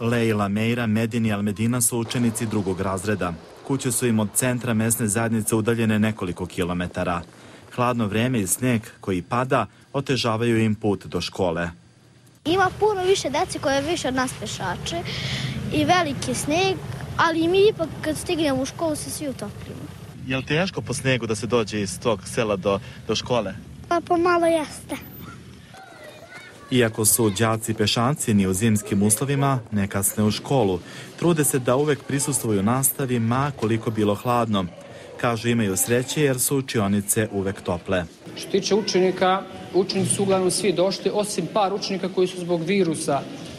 Leila, Meira, Medin i Almedina su učenici drugog razreda. Kuće su im od centra mesne zajednice udaljene nekoliko kilometara. Hladno vreme i sneg koji pada otežavaju im put do škole. Ima puno više dece koje više od nas pešače i veliki sneg, ali mi ipak kad stignemo u školu se svi utopimo. Je li teško po snegu da se dođe iz tog sela do škole? Pa pomalo jeste. Iako su đaci pešanci ni u zimskim uslovima, ne kasne u školu. Trude se da uvek prisustvuju nastavi, ma koliko bilo hladno. Kažu imaju sreće jer su učionice uvek tople. Što tiče učenika, učenici su uglavnom svi došli, osim par učenika koji su zbog virusa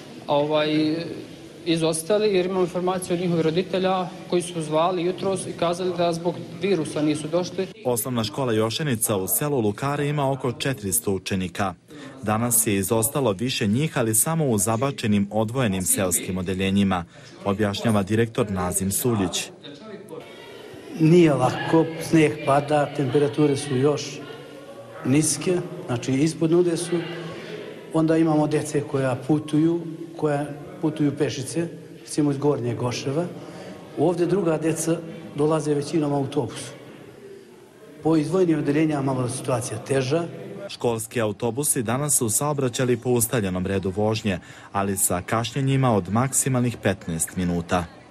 izostali, jer imamo informaciju od njihovih roditelja koji su zvali jutros i kazali da zbog virusa nisu došli. Osnovna škola Jošenica u selu Lukare ima oko 400 učenika. Danas je izostalo više njih, ali samo u zabačenim odvojenim seoskim odeljenjima, objašnjava direktor Nazim Suljić. Nije lako, sneg pada, temperature su još niske, znači ispod nude su. Onda imamo dece koja putuju pešice, recimo iz Gornjeg Goševa. Ovdje druga deca dolaze većinom autobusu. Po izdvojenim odeljenjama malo situacija teža. Školski autobusi danas su saobraćali po ustaljenom redu vožnje, ali sa kašnjenjima od maksimalnih 15 minuta.